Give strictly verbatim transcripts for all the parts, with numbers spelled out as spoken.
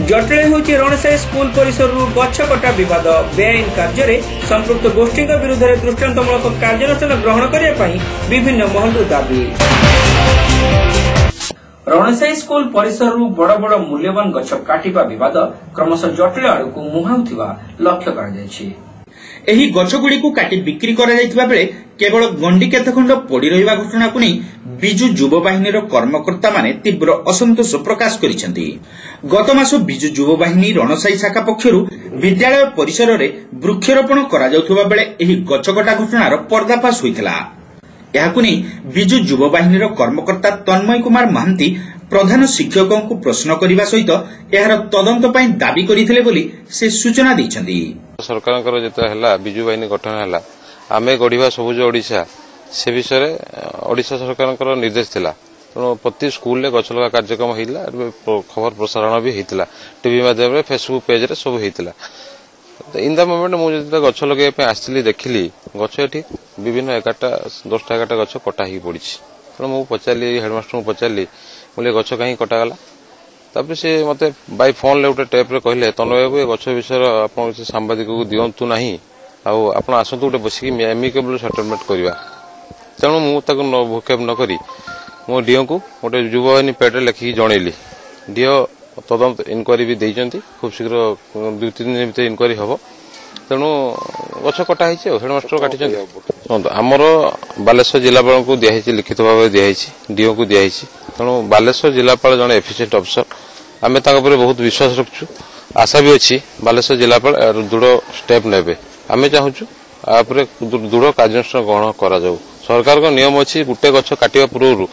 जटिल होची रणसाई स्कूल परिसर गछ कटा बद बेआईन कार्य संपृक्त गोष्ठी विरुद्ध में दृष्टांतमूलक कार्यानुष्ठान ग्रहण करने विभिन्न महल दाबी। रणसाई स्कूल परिसर बड़ बड़ मूल्यवान गछ काटिबा विवाद क्रमशः जटिल आड़क मुहाउथिबा लक्ष्य करा जायछि। एही गछगुड़िकु काटी बिक्री करा जायथिबा बेले केवल गंडी केतखंड पड़ी रहिबा घटनाकु नै बिजु युवा बाहिनीर कर्मकर्ता माने तीव्र असंतोष प्रकाश करिसेंती। गत मास बिजु युवा बाहिनी रणसाई शाखा पक्षरु विद्यालय परिसर रे वृक्षरोपण करा जाउथबा बेले एही गछकटा घटनार पर्दाफाश होइथिला। याकु नै बिजु युवा बाहिनीर कर्मकर्ता तन्मय कुमार महांती प्रधान शिक्षकों को प्रश्न करने सहित यार तदंत पई दाबी करथिले बोली से सूचना दैछंती। सरकार जेता हला बिजु बाहिनी गठन हला आमे गढ़िबा सबुज ओडिशा से विषय ओडिशा सरकार निर्देश थिला। तेणु प्रति स्कूल गछ लगा कार्यक्रम होइला, खबर प्रसारण भी होइतिला, टीवी माध्यम रे फेसबुक पेज रे सब होइतिला। इन द मोमेंट मुझे गछ लगे आसली देखिली गछ एठी विभिन्न एगारटा दसटा एगारटा गछ कटा ही पड़ी। तेणु मुझे पचारि हेडमास्टर को पचारि मुझे गछ कहीं कटागला। तापर से मते बाय फोन ले गोटे टेप रे कहले तन्मय बाबू गछ विषय आप सांबादिक को दिंतु ना आप आसतु गोटे बसिक एमिकेबल सेटलमेंट करवा। तेणु मुझे भूक्षेप नक मो डीओ को गोटे युवाहिनी पेड लिखिकी जनइली। डीओ तदंत इनक्वारी भी देइचंती, खूब शीघ्र दुई तीन दिन भीतर इनक्वारी हम। तेणु गछ कटा हेडमास्टर काटी आमर बालेश्वर जिलापाल को दिखाई लिखित भाव दिखाई डीओ को दिखाई। तेणु बालेश्वर जिलापाल जड़े एफिशिएंट अफिसर आम बहुत विश्वास रखुचु, आशा भी अच्छी बालेश्वर जिलापाल दृढ़ स्टेप नेबे। आम चाहूँ आपरे दृढ़ कार्यानुष्ठान ग्रहण करा जाऊ। सरकार को नियम अच्छी गोटे गछ काटिबा पूर्व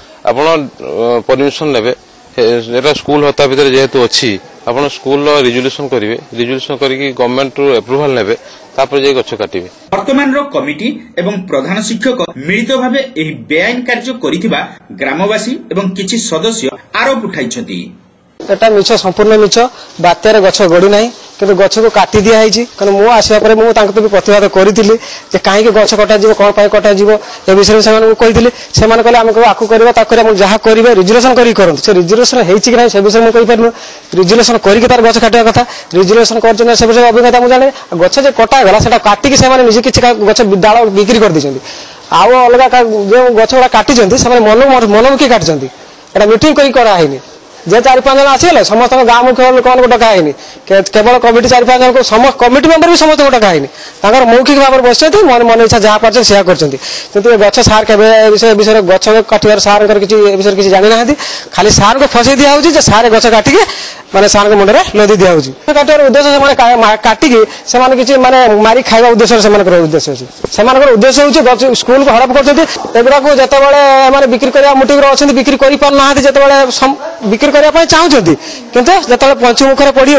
आपण परमिशन नेबे। एटा स्कूल हता भीतर जेहेतु अच्छी आपण स्कूल रिजोल्यूशन करेंगे, रिजोल्यूशन करके गवर्नमेंट एप्रुवाल नेबे, तापर जे गछ काटिबे। वर्तमान रो कमिटी एवं प्रधान शिक्षक मिलित भावे एही बेआईन कार्य करिथिबा ग्रामवासी एवं किछि सदस्य आरोप उठाइछथि। एटा मिछ संपूर्ण मिछ बात्यार गछ गड़ी नाही किंतु गछ को काटी दिया है। कारण मु आसिया पर मु तांको तो प्रतिवाद करिथिली जे काहे के गछ कटा जीवो कोन पाए कटा जीवो ए विषय से माने कहिथिले। से माने कहले हम को आकु करबा ताकरे हम जहा करबे रिजोल्यूशन करी करन। से रिजोल्यूशन हेछि कि नै से विषय मु कहि परनु। रिजोल्यूशन करी के तार गछ काटिया कथा रिजोल्यूशन करछन से विषय अभिज्ञता मु जाने। गछ जे कटा गला सेटा काटी के से माने निजे किछि गछ डाळ बिक्री कर दिछन्ती। आउ अलगा जे गछ वाला काटी जंती से माने मन मन के काट जंती। एटा मीटिंग करी करा हैनी जे चार पांच जन आसगले समस्त गाँव मुख्य लोक डका है केवल कमिटी चार पांच जन को समस्त कमिटी मेम्बर भी समस्त डका है मौखिक भाव में बस मन मन इच्छा जहाँ पार्छ से करते गछ सार के विषय गछ काटार सार विषय किसी जानी ना खाली सार को फसई दिया सारे गछ काटिके माने सार के मुंडे लदी दिया काटार उद्देश्य काटिकी से किसी माने मारी खाଇବା उद्देश्य से उद्देश्य अच्छी से उद्देश्य हूँ स्कूल को हड़प करगुड़ा को जिते बिक्री करने मुटिक अच्छा बिक्री कर पाना जिते बिक्री करने चाहते किंतु जो पंचमुखर पड़ी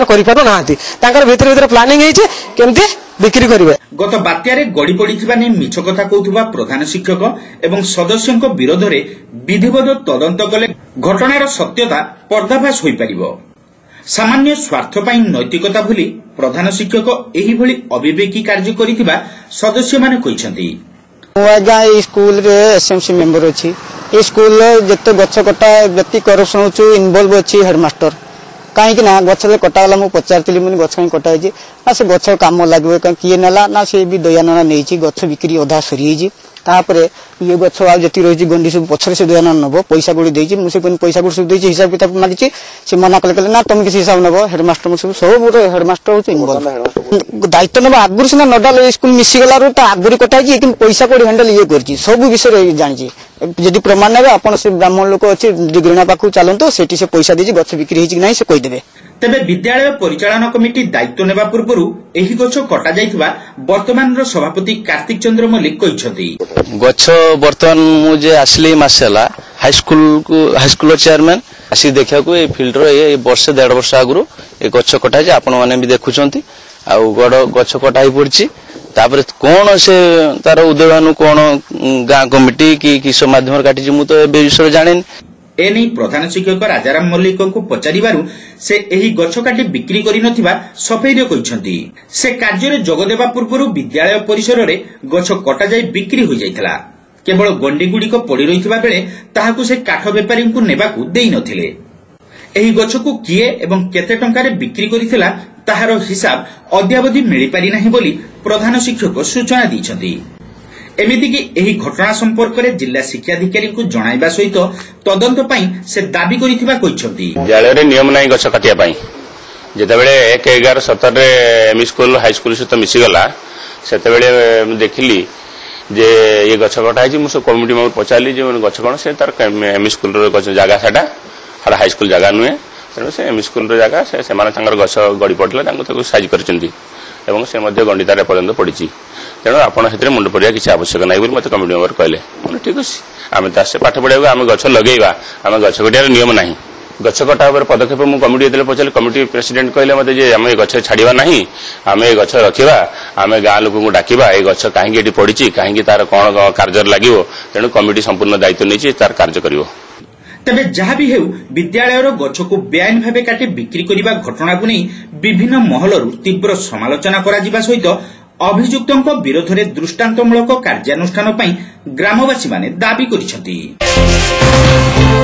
होना भितर भितर प्लानिंग केमती बिक्री करेंगे। गत बात्यारे गड़ी पड़िथिबा नै मिछ कथा कहउथुबा प्रधान शिक्षक एवं सदस्यक विरोध रे विधिवत तदंत कले घटनार सत्यता पर्दाफाश होई परिबो। सामान्य स्वार्थ पई नैतिकता भूली प्रधान शिक्षक एही भली अविवेकी कार्य करिथिबा सदस्य माने कहिसंती। आज्ञा स्कूल रे एसएमसी मेंबर अछि। ए स्कूल जते गछ कटा व्यक्ति करप्शन होछु इन्वॉल्व अछि हेडमास्टर कहीं ना गछ कटागला मुझे पचारि मुझे गछ कहीं कटाई ना से गछ कम लगे कहीं किए नेला ना से भी दयाना नहीं गछ बिक्री अधा सरी तापर ये गछ आती रही गंडी सब पछरे से दयाना नब पैसा गुड़ी देती मुझे पैसा गुड़ी सब हिसाब किताब मांगी से मना कले ना तुम किसी हिसाब नब हेडमास्टर सब सब गोटे हेडमास्टर हूँ दायित्व नब आगुरी सीना नडाल स्कूल मिसीगलू आगुरी कटाई पैसा कौड़ी हैंडल ये कर सब विषय जानी जदि प्रमाण ने आप ब्राह्मण लोक अच्छे गिरणा पाखु चलते से पैसा दीजिए गछ बिक्री होना से कहीदेवे। तेबे विद्यालय परिचालन कमिटी दायित्व नेबा पूर्वरु एही गछ कटा जायथिबा वर्तमान रो सभापति कार्तिक चंद्र मल्लिक कहिसथि। गछ वर्तमान मुझे आसली मासेला हाई स्कूल को हाई स्कूल चेयरमैन आसी देखा को ए फील्ड रो ए वर्ष डेढ़ वर्ष आगु ए गछ कटा जे आपण माने भी देखुचंती आ गड़ गछ कटाई पड़ची तापर कौन से तार उद्योगानु कौन गाँ कमिटी कि किस माध्यम काटी मु तो विषय जाने एने प्रधान शिक्षक राजाराम मल्लिक को पचारिबारु से एही गछ काटी बिक्री करि नथिबा सफेईरे कहिसंती। से कार्य रे जोग देबा पूर्वरु विद्यालय परिसर रे गछ कटा जाय बिक्री हो जायथला। केवल गंडी गुडी को पड़ी रहिथिबा बेले ताहाकु से काठ बेपारी को नेबाकू देई नथिले। ଏହି ଗଛକୁ କିଏ ଏବଂ କେତେ ଟଙ୍କାରେ ବିକ୍ରି କରିଥିଲା ତାହାର ହିସାବ ଅଦ୍ୟାବଧି ମିଳିପାରି ନାହିଁ ବୋଲି ପ୍ରଧାନ ଶିକ୍ଷକ ସୂଚନା ଦେଇଛନ୍ତି। ଏମିତିକି ଏହି ଘଟଣା ସମ୍ପର୍କରେ ଜିଲ୍ଲା ଶିକ୍ଷାଧିକାରୀଙ୍କୁ ଜଣାଇବା ସହିତ ତଦନ୍ତ ପାଇଁ ସେ ଦାବି କରିଥିବା କହିଛନ୍ତି। ବିଦ୍ୟାଳୟରେ ନିୟମ ନାହିଁ ଗଛ କାଟିବା ପାଇଁ। ଯେତେବେଳେ ଏକ ଏଗାର ସତରରେ ଏମି ସ୍କୁଲ ହାଇସ୍କୁଲ ସହିତ ମିଶିଗଲା ସେତେବେଳେ ମୁଁ ଦେଖିଲି ଯେ ଏ ଗଛ କଟା ହେଇଛି। ମୁଁ ସେ କମିଟି ମେମ୍ବର ପଚାରିଲି ଯେ ଗଛ କଣ, ସେ ତାର ଏମି ସ୍କୁଲର ଗଛ ଜାଗା ସେଟା ସେଟା ହାଇସ୍କୁଲ ଜାଗା ନୁହେଁ, ତେଣୁ ସେ ଏମି ସ୍କୁଲର ଜାଗା ସେମାନେ ତାଙ୍କର ଗଛ ଗଡ଼ି ପଡ଼ିଲା, ତାଙ୍କୁ ତାକୁ ସାଇଜ କରିଛନ୍ତି ଏବଂ ସେ ମଧ୍ୟ ଗଣ୍ଡିତାର ଏପର୍ଯ୍ୟନ୍ତ ପଡ଼ିଛି। ତେଣୁ ଆପଣ ସେଥିରେ ମୁଣ୍ଡ ପଡ଼ିବା କିଛି ଆବଶ୍ୟକ ନାହିଁ ବୋଲି ମୋତେ କମିଟି ମେମ୍ବର କହିଲେ। ମାନେ ଠିକ୍ ଅଛି, ଆମେ ତ ଆସେ ପାଠ ପଢ଼ିବାକୁ, ଆମେ ଗଛ ଲଗେଇବା, ଆମେ ଗଛ କଟିବାର ନିୟମ ନାହିଁ। ଗଛ କଟା ଉପରେ ପଦକ୍ଷେପ ମୁଁ କମିଟି ଯେତେବେଳେ ପଚାରିଲି, କମିଟି ପ୍ରେସିଡେଣ୍ଟ କହିଲେ ମୋତେ ଯେ ଆମେ ଏ ଗଛ ଛାଡ଼ିବା ନାହିଁ, ଆମେ ଏ ଗଛ ରଖିବା, ଆମେ ଗାଁ ଲୋକଙ୍କୁ ଡାକିବା, ଏ ଗଛ କାହିଁକି ଏଠି ପଡ଼ିଛି, କାହିଁକି ତାର କ'ଣ କାର୍ଯ୍ୟରେ ଲାଗିବ, ତେଣୁ କମିଟି ସମ୍ପୂର୍ଣ୍ଣ ଦାୟିତ୍ୱ ନେଇଛି, ତାର କାର୍ଯ୍ୟ କରିବ। ତେବେ ଯାହା ବି ହେଉ, ବିଦ୍ୟାଳୟର ଗଛକୁ ବେଆଇନ ଭାବେ କାଟି ବିକ୍ରି କରିବା ଘଟଣାକୁ ନେଇ ବିଭିନ୍ନ ମହଲରୁ ତୀବ୍ର ସମାଲୋଚନା କରାଯିବା ସହିତ ଅଭିଯୁକ୍ତଙ୍କ ବିରୋଧରେ ଦୃଷ୍ଟାନ୍ତମୂଳକ କାର୍ଯ୍ୟାନୁଷ୍ଠାନ ପାଇଁ ଗ୍ରାମବାସୀମାନେ ଦାବି କରିଛନ୍ତି।